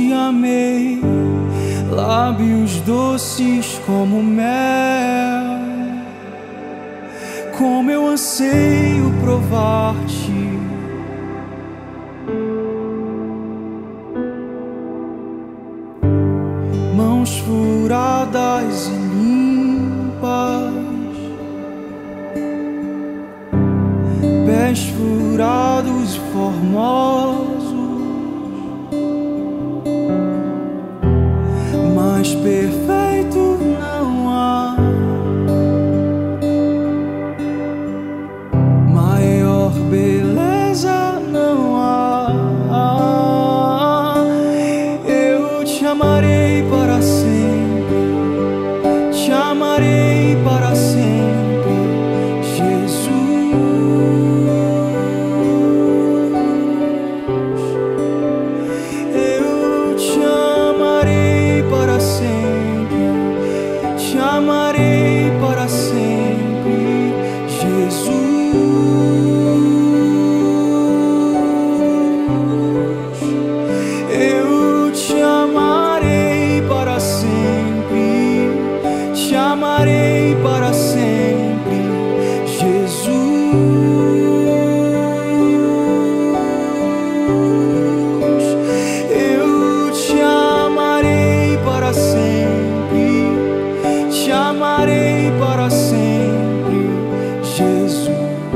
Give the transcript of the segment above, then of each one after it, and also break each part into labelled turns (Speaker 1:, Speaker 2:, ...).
Speaker 1: te amei, lábios doces como mel, como eu anseio provar-te. Mãos furadas e limpas, pés furados e formosos, mais perfeito não há, maior beleza não há. Eu te amarei para sempre, te amarei para sempre, Jesus. Eu te amarei para sempre, te amarei para sempre, Jesus. Eu te amarei para sempre, te amarei para sempre, Jesus. Eu te amarei para sempre, te amarei para sempre, Jesus.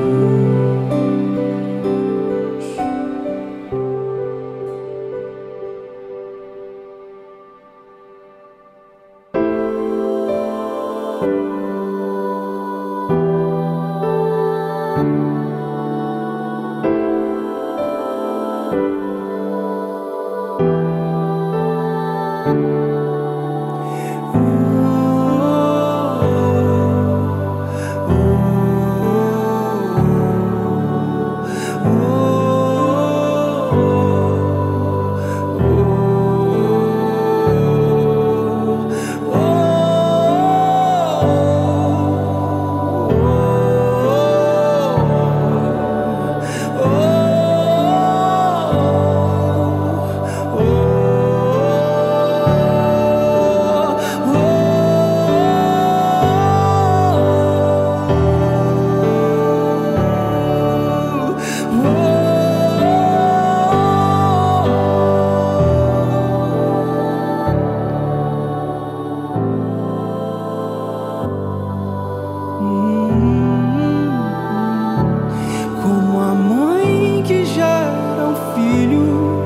Speaker 1: Como a mãe que gera um filho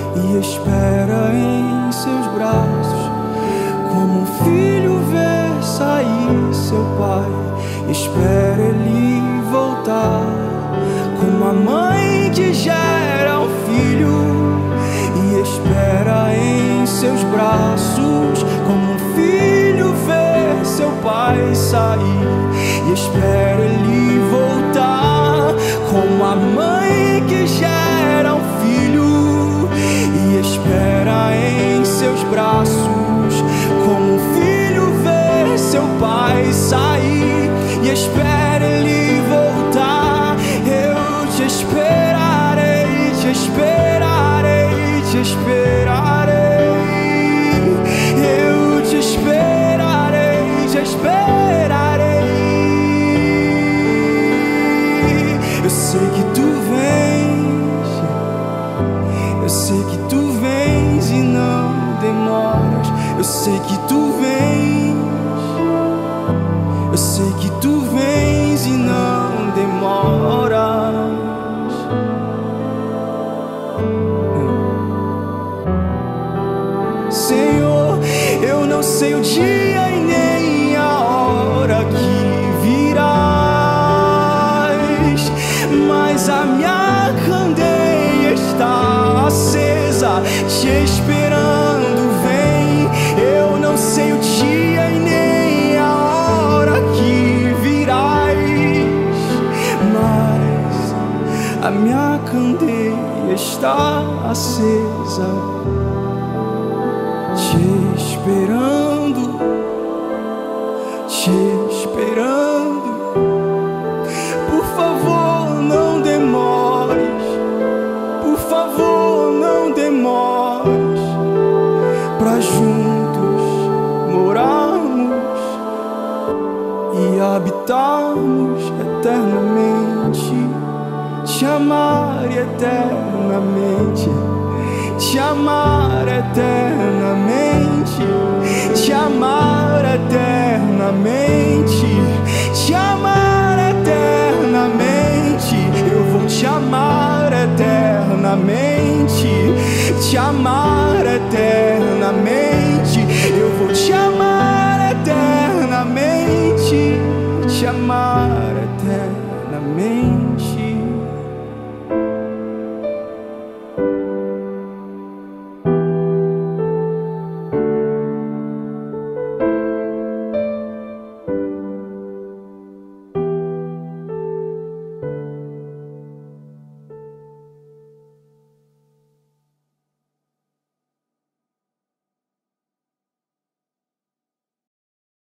Speaker 1: e espera em seus braços, como um filho vê sair seu pai, espera ele voltar. Como a mãe que gera um filho e espera em seus braços, como um filho vê seu pai sair e espera ele voltar. Como a mãe que gera um filho e espera em seus braços, como um filho vê seu pai sair e espera ele voltar. Eu te esperarei, te esperarei, te esperarei. Eu te esperarei, te esperarei. Eu sei que tu vens, eu sei que tu vens e não demoras. Eu sei que tu vens, eu sei que tu vens e não demoras. Senhor, eu não sei o dia e nem a hora que virás, mas a minha candeia está acesa, te esperando, vem. Eu não sei o dia e nem a hora que virás, mas a minha candeia está acesa, te esperando, te esperando. Por favor, não demores, por favor, não demores. habitarmos eternamente, te amar eternamente, te amar eternamente, te amar eternamente, te amar eternamente. Eu vou te amar eternamente, te amar eternamente.